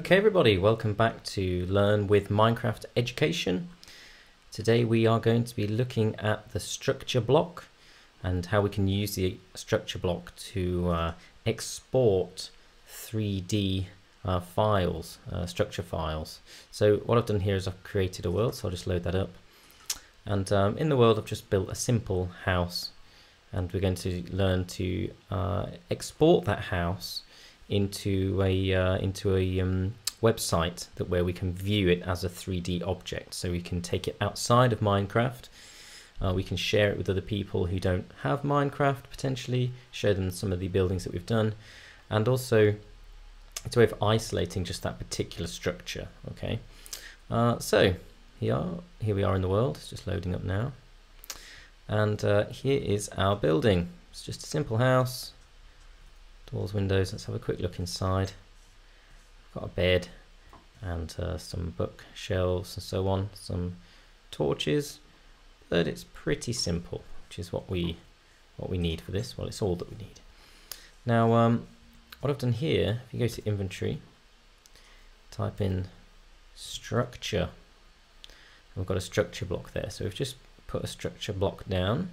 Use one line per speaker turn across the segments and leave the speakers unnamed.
Okay everybody, welcome back to Learn with Minecraft Education. Today we are going to be looking at the structure block and how we can use the structure block to export 3D files, structure files. So what I've done here is I've created a world, so I'll just load that up. And in the world I've just built a simple house, and we're going to learn to export that house into a website where we can view it as a 3D object. So we can take it outside of Minecraft. We can share it with other people who don't have Minecraft, potentially show them some of the buildings that we've done, and also it's a way of isolating just that particular structure. Okay, so here we are in the world. It's just loading up now, and here is our building. It's just a simple house. Doors, windows. Let's have a quick look inside. Got a bed and some bookshelves and so on, some torches, but it's pretty simple, which is what we need for this. Well, it's all that we need. Now what I've done here, if you go to inventory, type in structure, and we've got a structure block there. So we've just put a structure block down,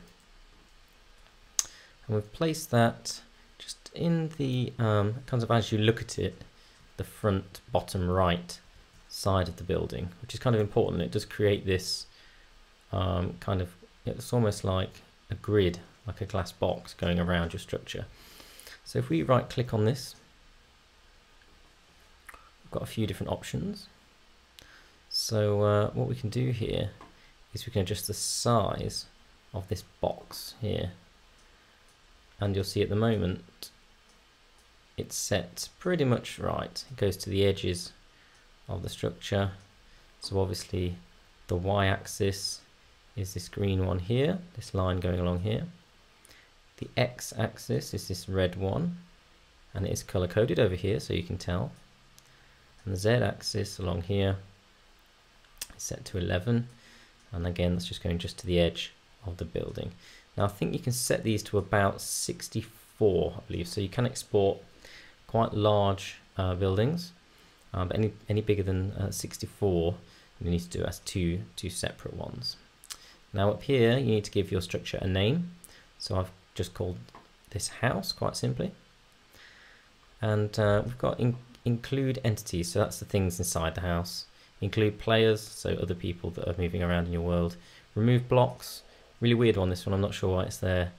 and we've placed that just in the kind of, as you look at it, the front bottom right side of the building, which is kind of important. It does create this kind of, it's almost like a grid, like a glass box going around your structure. So if we right click on this, we've got a few different options. So what we can do here is we can adjust the size of this box here, and you'll see at the moment it's set pretty much right. It goes to the edges of the structure. So obviously the y-axis is this green one here, this line going along here. The x-axis is this red one, and it is color coded over here so you can tell. And the z-axis along here is set to 11, and again that's just going just to the edge of the building. Now I think you can set these to about 64, I believe, so you can export quite large buildings, but any bigger than 64 you need to do as two separate ones. Now up here you need to give your structure a name, so I've just called this house quite simply, and we've got include entities, so that's the things inside the house. Include players, so other people that are moving around in your world. Remove blocks, really weird one, this one, I'm not sure why it's there,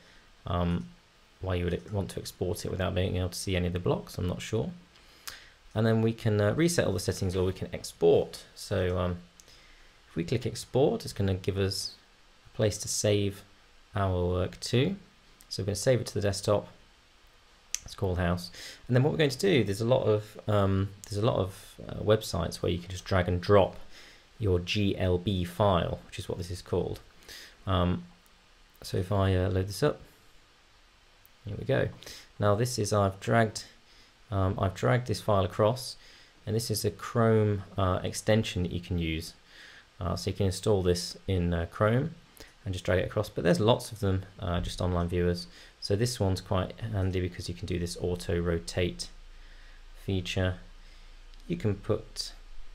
why you would want to export it without being able to see any of the blocks, I'm not sure. And then we can reset all the settings, or we can export. So if we click export, it's going to give us a place to save our work to. So we're going to save it to the desktop. It's called house. And then what we're going to do, there's a lot of websites where you can just drag and drop your GLB file, which is what this is called. So if I load this up, here we go. Now this is, I've dragged this file across, and this is a Chrome extension that you can use. So you can install this in Chrome and just drag it across, but there's lots of them, just online viewers. So this one's quite handy because you can do this auto rotate feature. You can put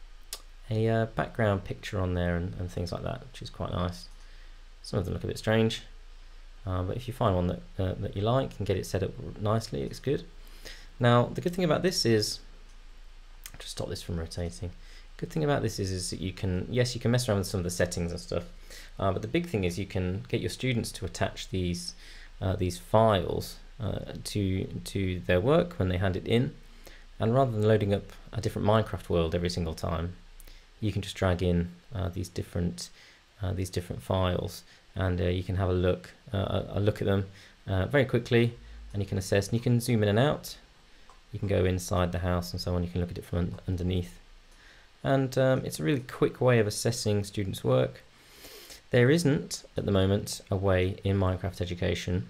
a background picture on there and things like that, which is quite nice. Some of them look a bit strange, but if you find one that you like and get it set up nicely, it's good. Now the good thing about this is, just stop this from rotating. Good thing about this is that you can, yes, you can mess around with some of the settings and stuff, but the big thing is you can get your students to attach these files to their work when they hand it in, and rather than loading up a different Minecraft world every single time, you can just drag in these different files, and you can have a look at them very quickly, and you can assess, and you can zoom in and out. You can go inside the house and so on. You can look at it from underneath, and it's a really quick way of assessing students' work. There isn't at the moment a way in Minecraft Education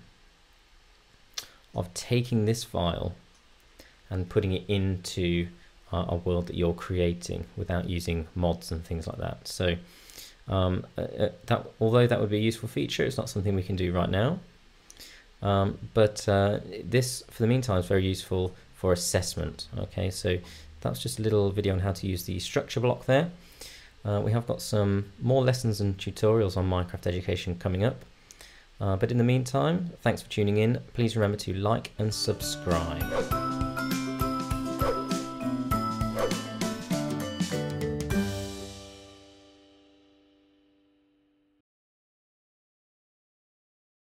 of taking this file and putting it into a world that you're creating without using mods and things like that. So although that would be a useful feature, it's not something we can do right now. But this, for the meantime, is very useful for assessment. Okay, so that's just a little video on how to use the structure block there. We have got some more lessons and tutorials on Minecraft education coming up. But in the meantime, thanks for tuning in. Please remember to like and subscribe.